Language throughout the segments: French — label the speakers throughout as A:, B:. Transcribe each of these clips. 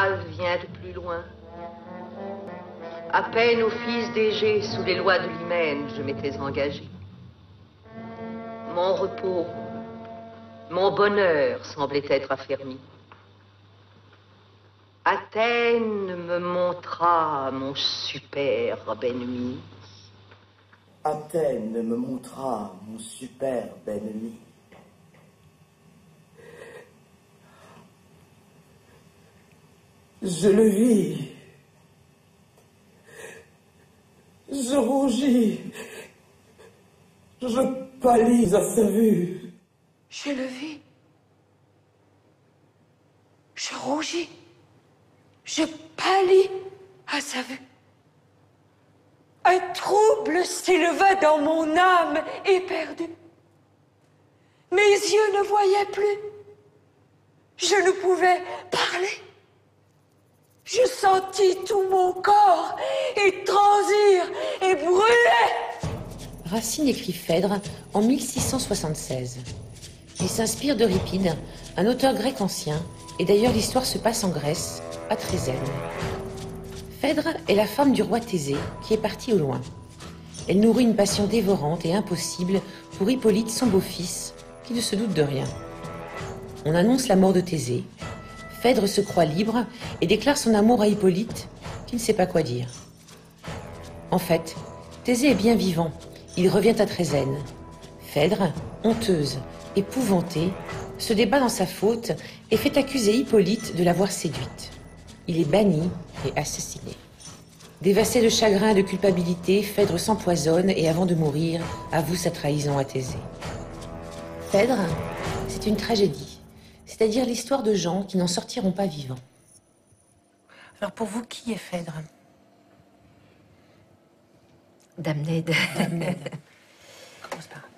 A: grave vient de plus loin. À peine au fils d'Égée, sous les lois de l'hymen, je m'étais engagé. Mon repos, mon bonheur semblait être affermi. Athènes me montra mon superbe ennemi.
B: Athènes me montra mon superbe ennemi. Je le vis. Je rougis. Je pâlis à sa vue.
C: Je le vis. Je rougis. Je pâlis à sa vue. Un trouble s'éleva dans mon âme éperdue. Mes yeux ne voyaient plus. Je ne pouvais parler. Je sentis tout mon corps étransir et brûler.
D: Racine écrit Phèdre en 1676. Il s'inspire d'Euripide, un auteur grec ancien, et d'ailleurs l'histoire se passe en Grèce, à Trézène. Phèdre est la femme du roi Thésée, qui est parti au loin. Elle nourrit une passion dévorante et impossible pour Hippolyte, son beau-fils, qui ne se doute de rien. On annonce la mort de Thésée. Phèdre se croit libre et déclare son amour à Hippolyte, qui ne sait pas quoi dire. En fait, Thésée est bien vivant. Il revient à Trézène. Phèdre, honteuse, épouvantée, se débat dans sa faute et fait accuser Hippolyte de l'avoir séduite. Il est banni et assassiné. Dévasté de chagrin et de culpabilité, Phèdre s'empoisonne et avant de mourir, avoue sa trahison à Thésée. Phèdre, c'est une tragédie, c'est-à-dire l'histoire de gens qui n'en sortiront pas vivants. Alors pour vous, qui est Phèdre?
E: Damned.
D: Commence par...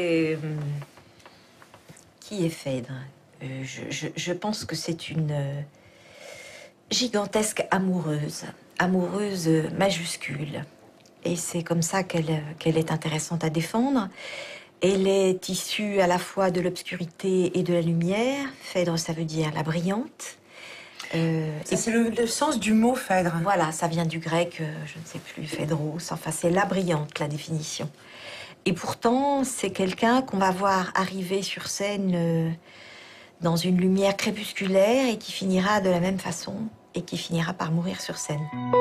E: Qui est Phèdre? Je pense que c'est une gigantesque amoureuse majuscule. Et c'est comme ça qu'elle est intéressante à défendre. Elle est issue à la fois de l'obscurité et de la lumière. Phèdre, ça veut dire la brillante.
D: C'est le sens du mot Phèdre.
E: Voilà, ça vient du grec, je ne sais plus, Phèdros. Enfin, c'est la brillante, la définition. Et pourtant, c'est quelqu'un qu'on va voir arriver sur scène dans une lumière crépusculaire et qui finira de la même façon et qui finira par mourir sur scène.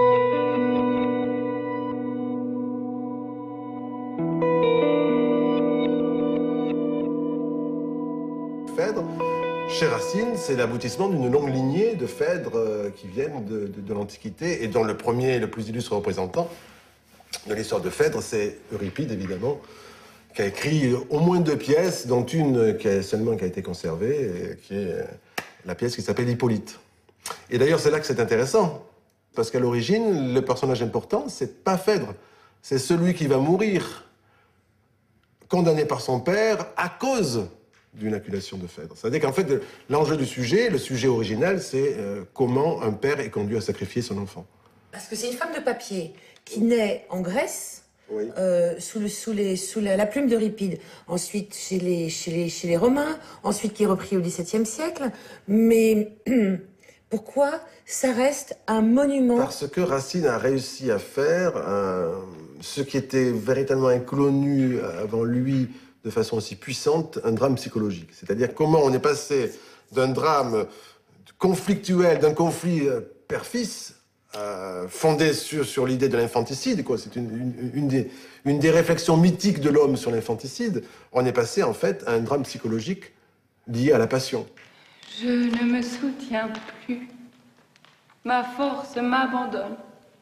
F: Phèdre, chez Racine, c'est l'aboutissement d'une longue lignée de Phèdres qui viennent de l'Antiquité et dont le premier et le plus illustre représentant de l'histoire de Phèdre, c'est Euripide, évidemment, qui a écrit au moins 2 pièces, dont une qui a été conservée, et qui est la pièce qui s'appelle Hippolyte. Et d'ailleurs, c'est là que c'est intéressant, parce qu'à l'origine, le personnage important, c'est pas Phèdre, c'est celui qui va mourir, condamné par son père à cause d'une acculation de Phèdre. C'est-à-dire qu'en fait, l'enjeu du sujet, le sujet original, c'est comment un père est conduit à sacrifier son enfant.
D: Parce que c'est une femme de papier qui naît en Grèce,
F: oui.
D: sous la plume d'Euripide, ensuite chez les Romains, ensuite qui est repris au XVIIe siècle. Mais pourquoi ça reste un monument?
F: Parce que Racine a réussi à faire ce qui était véritablement inconnu avant lui de façon aussi puissante, un drame psychologique. C'est-à-dire comment on est passé d'un drame conflictuel, d'un conflit père-fils, fondé sur l'idée de l'infanticide, quoi. C'est une des réflexions mythiques de l'homme sur l'infanticide. On est passé, en fait, à un drame psychologique lié à la passion.
C: Je ne me soutiens plus. Ma force m'abandonne.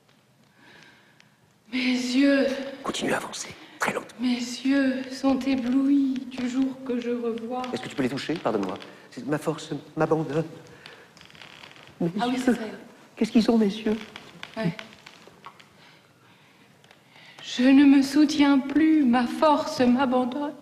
C: Mes yeux...
G: Continue à avancer, très lentement.
C: Mes yeux sont éblouis du jour que je revois.
G: Est-ce que tu peux les toucher? Pardonne-moi. Ma force m'abandonne.
C: Ah oui, c'est ça.
G: Qu'est-ce qu'ils ont, messieurs?
C: Ouais. Je ne me soutiens plus, ma force m'abandonne.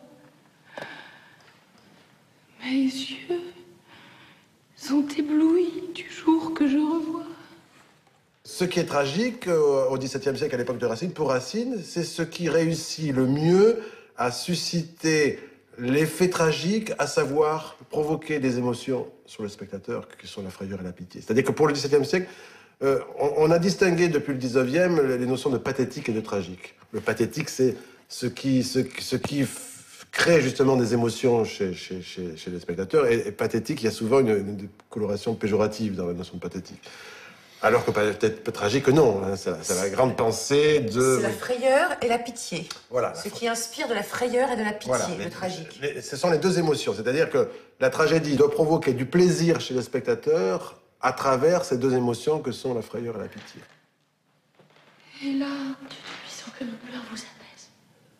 C: Mes yeux sont éblouis du jour que je revois.
F: Ce qui est tragique au XVIIe siècle, à l'époque de Racine, pour Racine, c'est ce qui réussit le mieux à susciter l'effet tragique, à savoir provoquer des émotions sur le spectateur, qui sont la frayeur et la pitié. C'est-à-dire que pour le XVIIe siècle, on a distingué depuis le XIXe les notions de pathétique et de tragique. Le pathétique, c'est ce qui crée justement des émotions chez les spectateurs. Et pathétique, il y a souvent une coloration péjorative dans la notion de pathétique. Alors que peut-être tragique, non. Hein, c'est la grande pensée de...
D: C'est la frayeur et la pitié.
F: Voilà.
D: Ce qui inspire de la frayeur et de la pitié,
F: Voilà,
D: le tragique.
F: Ce sont les deux émotions. C'est-à-dire que la tragédie doit provoquer du plaisir chez le spectateur à travers ces deux émotions que sont la frayeur et la pitié.
C: Et là, sans que nos pleurs vous apaisent.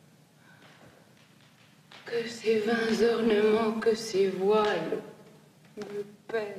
C: Que ces vains ornements, que ces voiles me pèsent.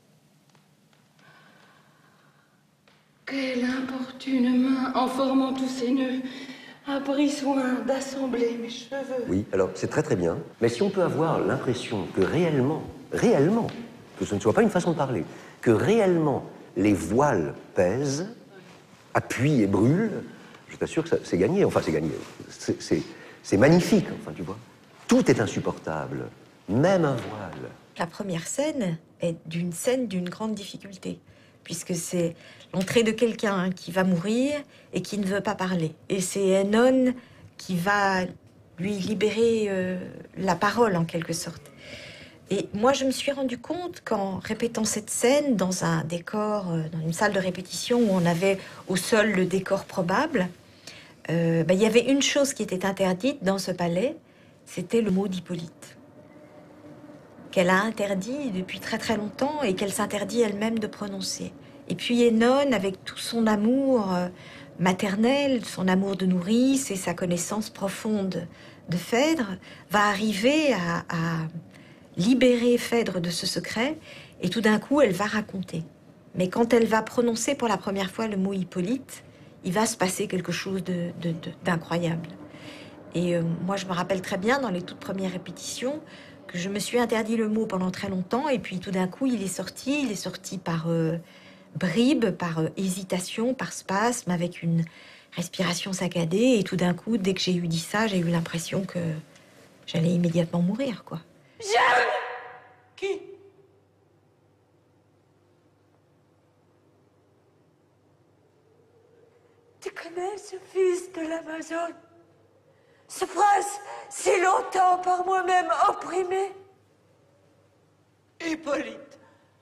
C: Quelle importune main, en formant tous ces nœuds, a pris soin d'assembler mes cheveux.
G: Oui, alors c'est très très bien. Mais si on peut avoir l'impression que réellement, que ce ne soit pas une façon de parler, que réellement les voiles pèsent, appuient et brûlent, je t'assure que c'est gagné. Enfin, c'est gagné. C'est magnifique, enfin, tu vois. Tout est insupportable, même un voile.
E: La première scène est d'une grande difficulté, puisque c'est l'entrée de quelqu'un qui va mourir et qui ne veut pas parler. Et c'est Œnone qui va lui libérer la parole, en quelque sorte. Et moi, je me suis rendu compte qu'en répétant cette scène dans un décor, dans une salle de répétition où on avait au sol le décor probable, il y avait une chose qui était interdite dans ce palais, c'était le mot d'Hippolyte, qu'elle a interdit depuis très très longtemps et qu'elle s'interdit elle-même de prononcer. Et puis Œnone, avec tout son amour maternel, son amour de nourrice et sa connaissance profonde de Phèdre, va arriver à libérer Phèdre de ce secret, et tout d'un coup, elle va raconter. Mais quand elle va prononcer pour la première fois le mot Hippolyte, il va se passer quelque chose d'incroyable. Et moi, je me rappelle très bien, dans les toutes premières répétitions, que je me suis interdit le mot pendant très longtemps, et puis tout d'un coup, il est sorti par bribes, par hésitation, par spasme, avec une respiration saccadée, et tout d'un coup, dès que j'ai eu dit ça, j'ai eu l'impression que j'allais immédiatement mourir, quoi.
C: J'aime. Qui?
H: Tu connais ce fils de l'Amazone? Ce prince, si longtemps par moi-même opprimé? Hippolyte.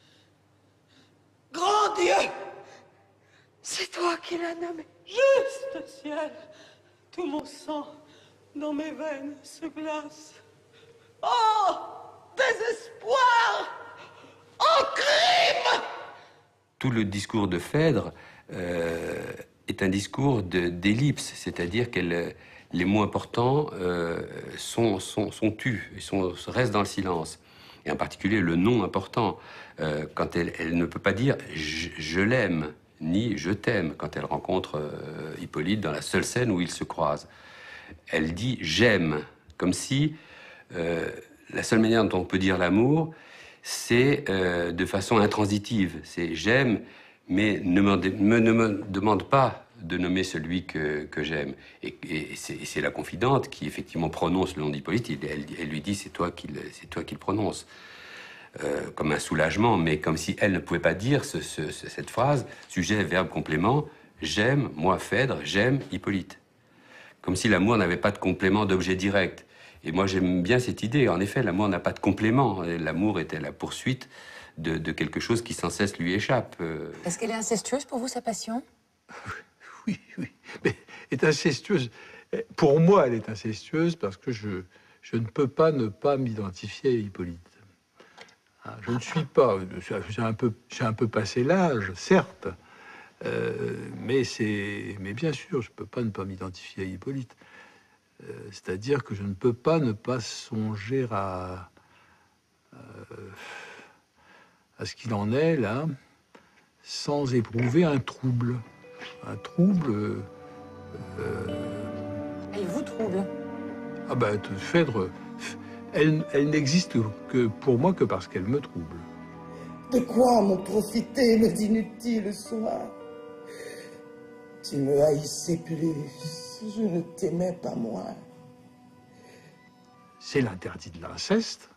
H: Grand Dieu! C'est toi qui l'as nommé.
I: Juste ciel, tout mon sang dans mes veines se glace.
H: Oh! Désespoir! Oh, crime!
J: Tout le discours de Phèdre est un discours d'ellipse, c'est-à-dire que les mots importants sont tus, restent dans le silence. Et en particulier le nom important, quand elle ne peut pas dire « je l'aime » ni « je t'aime » quand elle rencontre Hippolyte dans la seule scène où ils se croisent. Elle dit « j'aime », comme si la seule manière dont on peut dire l'amour, c'est de façon intransitive. C'est « j'aime », mais ne me demande pas de nommer celui que j'aime. Et c'est la confidente qui, effectivement, prononce le nom d'Hippolyte. Elle lui dit « c'est toi qui le prononces ». Comme un soulagement, mais comme si elle ne pouvait pas dire cette phrase, sujet, verbe, complément, j'aime, moi, Phèdre, j'aime Hippolyte. Comme si l'amour n'avait pas de complément d'objet direct. Et moi, j'aime bien cette idée. En effet, l'amour n'a pas de complément. L'amour était la poursuite de quelque chose qui sans cesse lui échappe.
D: Est-ce qu'elle est incestueuse pour vous, sa passion?
K: Oui. Mais elle est incestueuse. Pour moi, elle est incestueuse parce que je ne peux pas ne pas m'identifier à Hippolyte. Je ne suis pas... J'ai un peu passé l'âge, certes, mais bien sûr, je ne peux pas ne pas m'identifier à Hippolyte. C'est-à-dire que je ne peux pas ne pas songer à ce qu'il en est, là, sans éprouver un trouble. Un trouble...
D: Elle vous trouble?
K: Ah ben, Phèdre, elle n'existe que pour moi que parce qu'elle me trouble.
B: De quoi m'ont profité mes inutiles soins? Tu me haïssais plus, je ne t'aimais pas moins.
K: c'est l'interdit de l'inceste.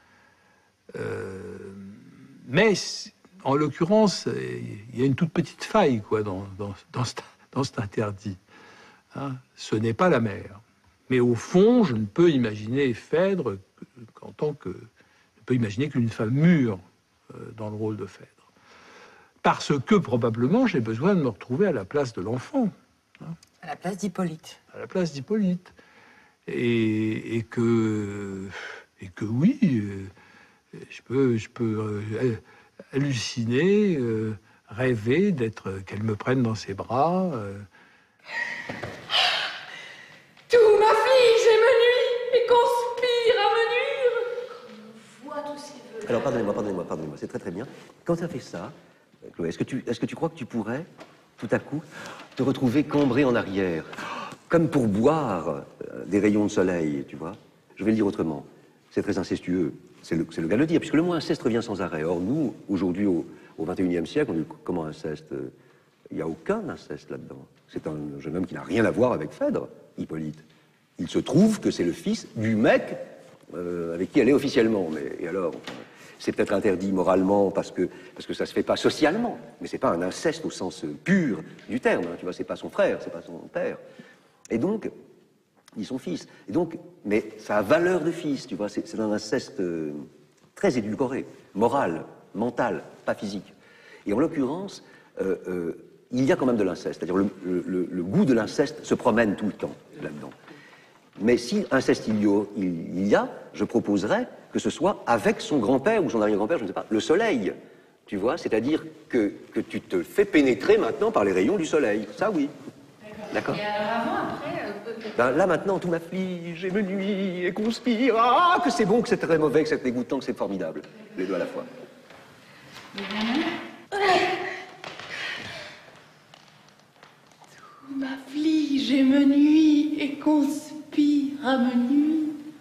K: Mais en l'occurrence, il y a une toute petite faille quoi, dans cet interdit. Hein, ce n'est pas la mère. Mais au fond, je ne peux imaginer Phèdre qu'en tant que... Je ne peux imaginer qu'une femme mûre dans le rôle de Phèdre. Parce que, probablement, j'ai besoin de me retrouver à la place de l'enfant. Hein.
D: À la place d'Hippolyte. À
K: la place d'Hippolyte. Et que oui, je peux halluciner, rêver qu'elle me prenne dans ses bras.
C: Tout m'afflige et me nuit et conspire à me nuire.
G: Vois tous ces vœux. Alors pardonnez-moi, c'est très très bien. Quand tu as fait ça, Chloé, est-ce que tu crois que tu pourrais, tout à coup, te retrouver cambré en arrière, comme pour boire des rayons de soleil, tu vois? Je vais le dire autrement. C'est très incestueux. C'est le cas de le dire, puisque le mot inceste revient sans arrêt. Or, nous, aujourd'hui, au XXIe siècle, on dit comment inceste? Il n'y a aucun inceste là-dedans. C'est un jeune homme qui n'a rien à voir avec Phèdre, Hippolyte. Il se trouve que c'est le fils du mec avec qui elle est officiellement. Mais et alors, c'est peut-être interdit moralement parce que ça se fait pas socialement. Mais c'est pas un inceste au sens pur du terme. Hein, tu vois, c'est pas son frère, c'est pas son père. Et donc, ils sont fils. Et donc, mais ça a valeur de fils, tu vois. C'est un inceste très édulcoré, moral, mental, pas physique. Et en l'occurrence, il y a quand même de l'inceste. C'est-à-dire le goût de l'inceste se promène tout le temps là-dedans. Mais si inceste il y a, je proposerais que ce soit avec son grand-père ou son arrière-grand-père, je ne sais pas, le soleil. Tu vois, c'est-à-dire que tu te fais pénétrer maintenant par les rayons du soleil. Ça, oui. D'accord.
C: Et alors avant, après...
G: Ben, là, maintenant, tout m'afflige et me nuit et conspire. Ah, que c'est bon, que c'est très mauvais, que c'est dégoûtant, que c'est formidable. Les deux à la fois.
C: Tout m'afflige et me nuit et conspire à me nuire.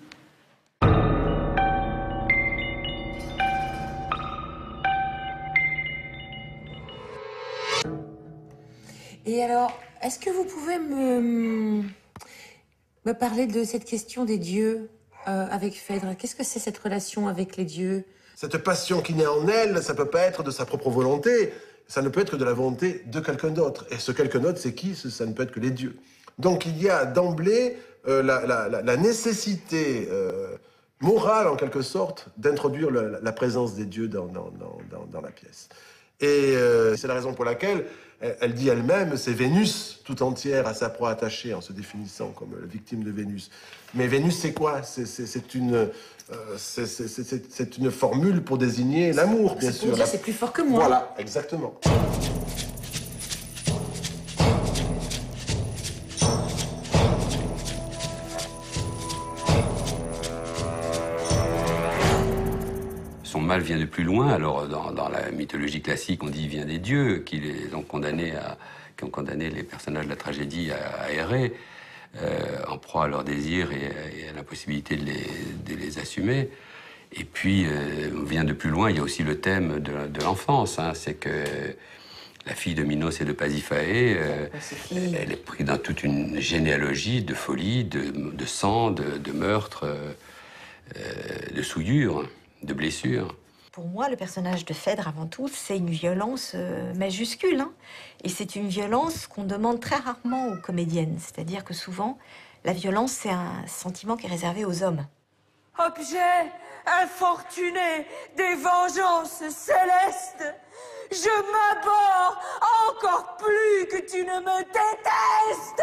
D: Et alors, est-ce que vous pouvez me parler de cette question des dieux avec Phèdre? Qu'est-ce que c'est cette relation avec les dieux?
F: Cette passion qui naît en elle, ça peut pas être de sa propre volonté, ça ne peut être que de la volonté de quelqu'un d'autre. Et ce quelqu'un d'autre, c'est qui? Ça ne peut être que les dieux. Donc il y a d'emblée la nécessité morale, en quelque sorte, d'introduire la présence des dieux dans la pièce. Et c'est la raison pour laquelle elle dit elle-même, c'est Vénus tout entière à sa proie attachée, en se définissant comme la victime de Vénus. Mais Vénus, c'est quoi? C'est une formule pour désigner l'amour, bien sûr.
D: Pour dire c'est plus fort que moi.
F: Voilà, exactement.
J: Son mal vient de plus loin. Alors, dans la mythologie classique, on dit qu'il vient des dieux, qui ont condamné les personnages de la tragédie à errer, en proie à leurs désirs et à l'impossibilité de les assumer. Et puis, on vient de plus loin, il y a aussi le thème de l'enfance. Hein, c'est que la fille de Minos et de Pasiphaë, elle est prise dans toute une généalogie de folie, de sang, de meurtre, de souillure, de blessures.
E: Pour moi, le personnage de Phèdre, avant tout, c'est une violence majuscule. Hein. Et c'est une violence qu'on demande très rarement aux comédiennes. C'est-à-dire que souvent, la violence, c'est un sentiment qui est réservé aux hommes.
H: Objet infortuné des vengeances célestes, je m'abhorre encore plus que tu ne me détestes.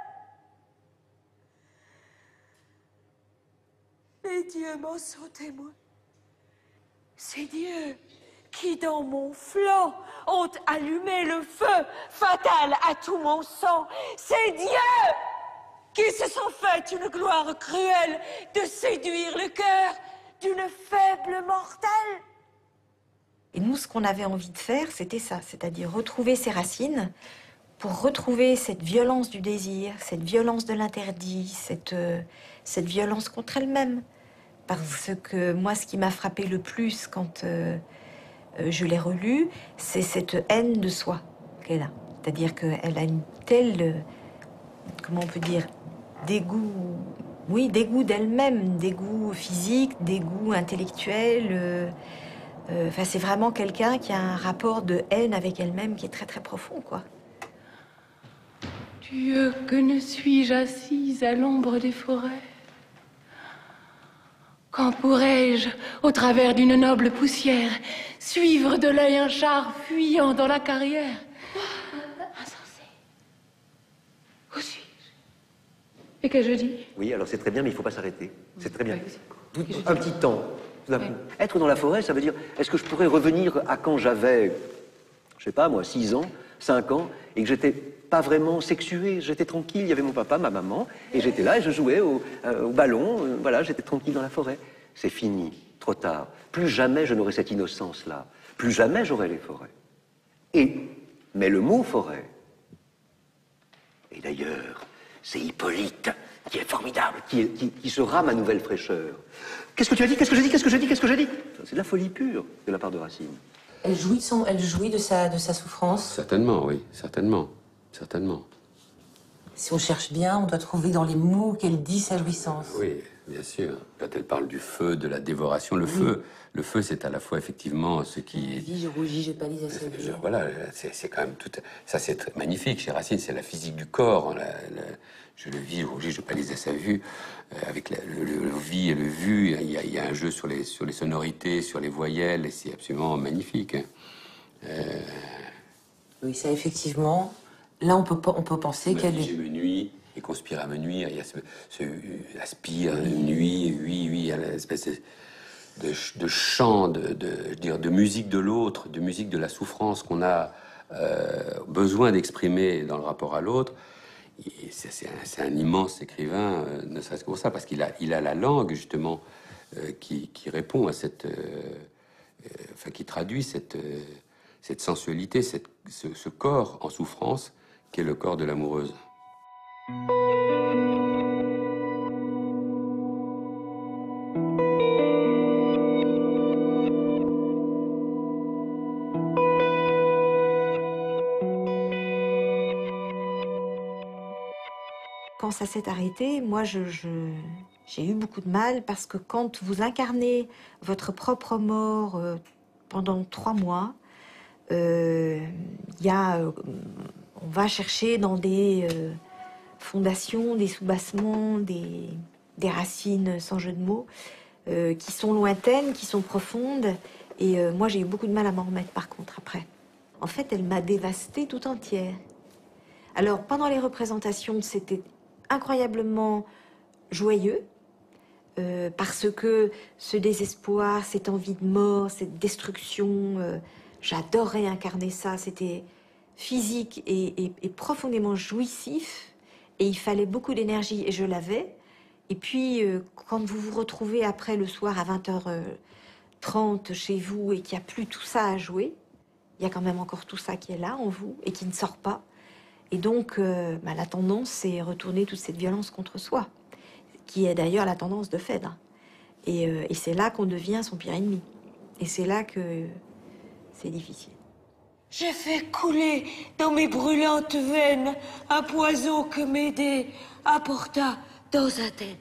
H: Les dieux m'en sont témoins. Ces dieux qui, dans mon flanc, ont allumé le feu fatal à tout mon sang. Ces dieux qui se sont fait une gloire cruelle de séduire le cœur d'une faible mortelle.
E: Et nous, ce qu'on avait envie de faire, c'était ça, c'est-à-dire retrouver ses racines pour retrouver cette violence du désir, cette violence de l'interdit, cette violence contre elle-même. Parce que moi, ce qui m'a frappé le plus quand je l'ai relu, c'est cette haine de soi qu'elle a. C'est-à-dire qu'elle a une telle, comment on peut dire, dégoût Oui, dégoût d'elle-même, dégoût physique, dégoût intellectuel. Enfin, c'est vraiment quelqu'un qui a un rapport de haine avec elle-même qui est très très profond, quoi.
C: Dieu, que ne suis-je assise à l'ombre des forêts? Quand pourrais-je, au travers d'une noble poussière, suivre de l'œil un char fuyant dans la carrière? Insensé. Où suis-je? Et qu'ai-je dit?
G: Oui, alors c'est très bien, mais il ne faut pas s'arrêter. C'est très bien. Un petit temps. Tout d'un coup. Être dans la forêt, ça veut dire, est-ce que je pourrais revenir à quand j'avais, je sais pas moi, 6 ans, 5 ans, et que j'étais pas vraiment sexué, j'étais tranquille, il y avait mon papa, ma maman, et j'étais là et je jouais au ballon, voilà, j'étais tranquille dans la forêt. C'est fini, trop tard. Plus jamais je n'aurai cette innocence-là. Plus jamais j'aurai les forêts. Mais le mot forêt, et d'ailleurs, c'est Hippolyte qui est formidable, qui sera ma nouvelle fraîcheur. Qu'est-ce que tu as dit? Qu'est-ce que j'ai dit? Qu'est-ce que j'ai dit? Qu'est-ce que j'ai dit? C'est de la folie pure de la part de Racine.
D: Elle jouit de sa souffrance.
J: Certainement, oui, certainement, certainement.
D: Si on cherche bien, on doit trouver dans les mots qu'elle dit sa jouissance.
J: Oui, bien sûr. Quand elle parle du feu, de la dévoration, le feu, c'est à la fois effectivement ce qui...
D: Je rougis, je pâlis à sa vue.
J: Voilà, c'est quand même tout... Ça, c'est magnifique chez Racine, c'est la physique du corps. Je le vis, je rougis, je pâlis à sa vue. Avec le vie et le vu, il y a un jeu sur les sonorités, sur les voyelles, et c'est absolument magnifique.
D: Oui, ça, effectivement... Là, on peut penser qu'elle est...
J: Je me nuis et conspire à me nuire. Il y a aspire, nuit, oui, il y a l'espèce de chant, de musique de l'autre, de musique de la souffrance qu'on a besoin d'exprimer dans le rapport à l'autre. C'est un immense écrivain, ne serait-ce que pour ça, parce qu'il a la langue, justement, qui répond à cette... enfin, qui traduit cette sensualité, ce corps en souffrance, qui est le corps de l'amoureuse.
E: Quand ça s'est arrêté, moi, j'ai eu beaucoup de mal parce que quand vous incarnez votre propre mort pendant 3 mois, on va chercher dans des fondations, des soubassements, des racines, sans jeu de mots, qui sont lointaines, qui sont profondes. Et moi, j'ai eu beaucoup de mal à m'en remettre, par contre, après. En fait, elle m'a dévastée tout entière. Alors, pendant les représentations, c'était incroyablement joyeux, parce que ce désespoir, cette envie de mort, cette destruction, j'adorais incarner ça. C'était physique et profondément jouissif, et il fallait beaucoup d'énergie, et je l'avais. Et puis, quand vous vous retrouvez après le soir à 20h30 chez vous et qu'il n'y a plus tout ça à jouer, il y a quand même encore tout ça qui est là en vous et qui ne sort pas. Et donc, la tendance, c'est retourner toute cette violence contre soi, qui est d'ailleurs la tendance de Phèdre. Et c'est là qu'on devient son pire ennemi. Et c'est là que c'est difficile.
H: J'ai fait couler dans mes brûlantes veines un poison que Médée apporta dans Athènes.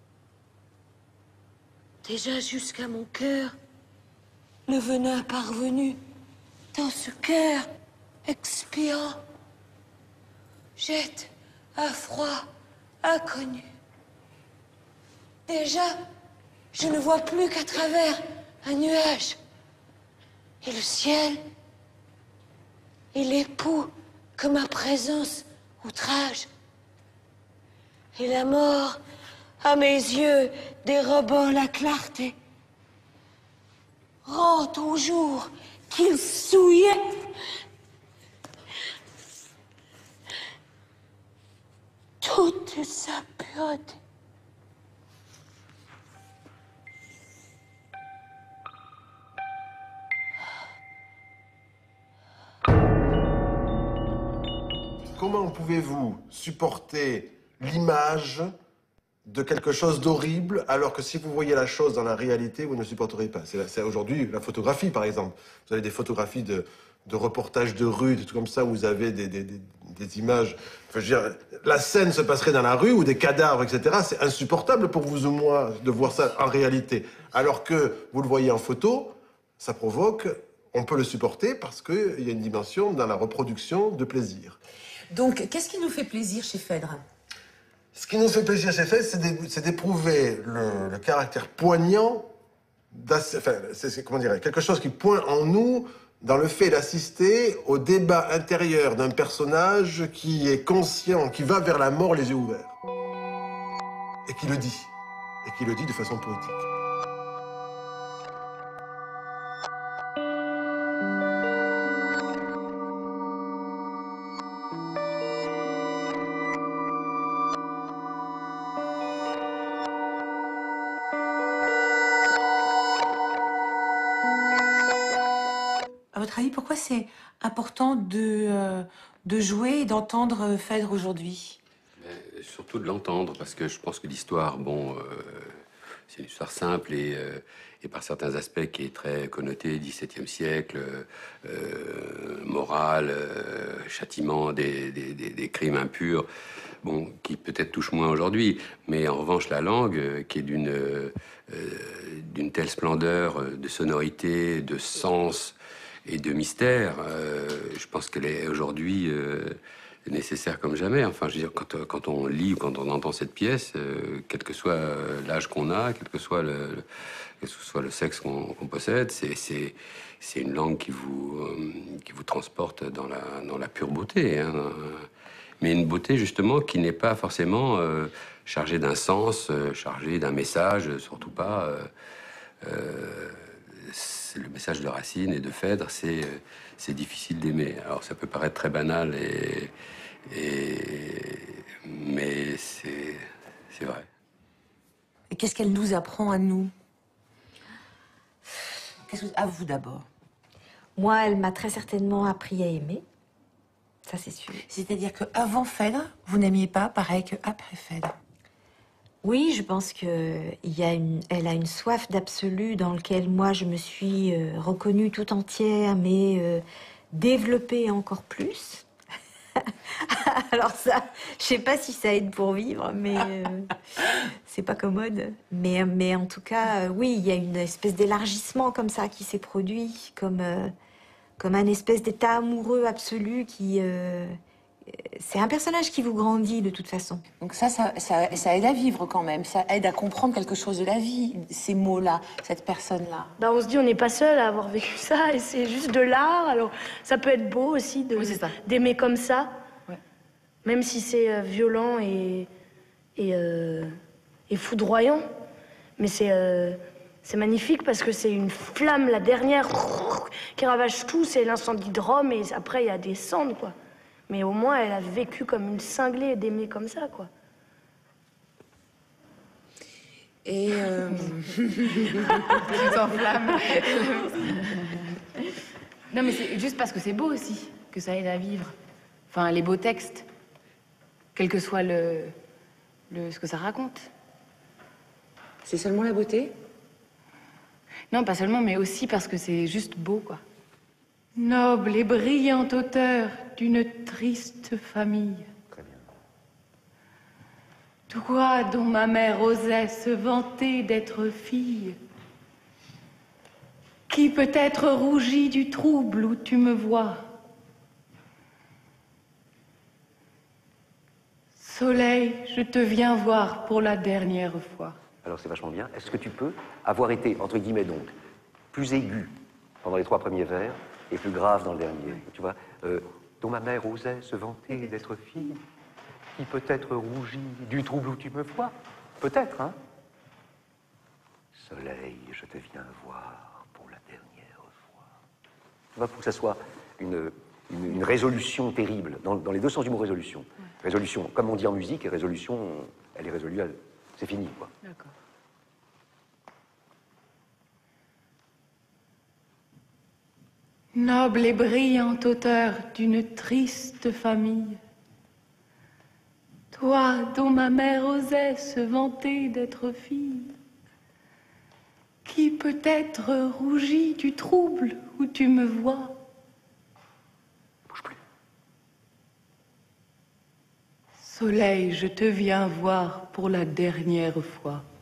H: Déjà jusqu'à mon cœur, le venin parvenu dans ce cœur expirant jette un froid inconnu. Déjà, je ne vois plus qu'à travers un nuage. Et le ciel, il époux que ma présence outrage. Et la mort, à mes yeux, dérobant la clarté, rend au jour qu'il souillait toute sa pureté.
F: Comment pouvez-vous supporter l'image de quelque chose d'horrible, alors que si vous voyez la chose dans la réalité, vous ne supporterez pas? C'est aujourd'hui la photographie, par exemple. Vous avez des photographies de de reportages de rue, des trucs comme ça, où vous avez des images. Enfin, je veux dire, la scène se passerait dans la rue, ou des cadavres, etc. C'est insupportable pour vous ou moi de voir ça en réalité. Alors que vous le voyez en photo, ça provoque, on peut le supporter parce qu'il y a une dimension dans la reproduction de plaisir.
D: Donc, qu'est-ce qui nous fait plaisir chez Phèdre?
F: Ce qui nous fait plaisir chez Phèdre, c'est d'éprouver le caractère poignant, comment dire, quelque chose qui pointe en nous dans le fait d'assister au débat intérieur d'un personnage qui est conscient, qui va vers la mort les yeux ouverts. Et qui le dit. Et qui le dit de façon poétique.
D: À votre avis, pourquoi c'est important de jouer et d'entendre Phèdre aujourd'hui?
J: Surtout de l'entendre, parce que je pense que l'histoire, bon, c'est une histoire simple et par certains aspects qui est très connotée, XVIIe siècle, morale, châtiment des crimes impurs, bon, qui peut-être touche moins aujourd'hui, mais en revanche la langue, qui est d'une telle splendeur de sonorité, de sens et de mystère, je pense qu'elle est aujourd'hui nécessaire comme jamais. Enfin, je veux dire, quand on lit ou quand on entend cette pièce, quel que soit l'âge qu'on a, quel que soit le sexe qu'on possède, c'est une langue qui vous transporte dans la pure beauté, hein. Mais une beauté justement qui n'est pas forcément chargée d'un sens, chargée d'un message, surtout pas. Le message de Racine et de Phèdre, c'est difficile d'aimer. Alors ça peut paraître très banal, mais c'est vrai.
D: Et qu'est-ce qu'elle nous apprend à nous? À vous d'abord.
E: Moi, elle m'a très certainement appris à aimer. Ça, c'est sûr.
D: C'est-à-dire qu'avant Phèdre, vous n'aimiez pas pareil qu'après Phèdre?
E: Oui, je pense qu'elle a une soif d'absolu dans laquelle moi, je me suis reconnue tout entière, mais développée encore plus. Alors ça, je sais pas si ça aide pour vivre, mais c'est pas commode. Mais en tout cas, oui, il y a une espèce d'élargissement comme ça qui s'est produit, comme un espèce d'état amoureux absolu qui... c'est un personnage qui vous grandit de toute façon.
D: Donc ça aide à vivre quand même, ça aide à comprendre quelque chose de la vie, ces mots-là, cette personne-là.
L: Bah on se dit on n'est pas seul à avoir vécu ça et c'est juste de l'art, alors ça peut être beau aussi d'aimer comme ça, ouais. Même si c'est violent et foudroyant, mais c'est magnifique parce que c'est une flamme, la dernière, qui ravage tout, c'est l'incendie de Rome et après il y a des cendres quoi. Mais au moins, elle a vécu comme une cinglée d'aimer comme ça, quoi.
C: Et s'enflamme. Non, mais c'est juste parce que c'est beau aussi, que ça aide à vivre. Enfin, les beaux textes, quel que soit ce que ça raconte.
D: C'est seulement la beauté?
C: Non, pas seulement, mais aussi parce que c'est juste beau, quoi. Noble et brillante auteur d'une triste famille.
G: Très bien.
C: Toi dont ma mère osait se vanter d'être fille, qui peut-être rougit du trouble où tu me vois. Soleil, je te viens voir pour la dernière fois.
G: Alors c'est vachement bien. Est-ce que tu peux avoir été, entre guillemets donc, plus aigu pendant les 3 premiers vers et plus grave dans le dernier, tu vois, dont ma mère osait se vanter d'être fille, qui peut-être rougit du trouble où tu me vois, peut-être, hein? Soleil, je te viens voir pour la dernière fois. Tu vois, pour que ça soit une résolution terrible, dans les deux sens du mot résolution. Ouais. Résolution, comme on dit en musique, et résolution, elle est résolue, c'est fini, quoi.
C: D'accord. Noble et brillante auteur d'une triste famille, toi dont ma mère osait se vanter d'être fille, qui peut-être rougit du trouble où tu me vois. Soleil, je te viens voir pour la dernière fois.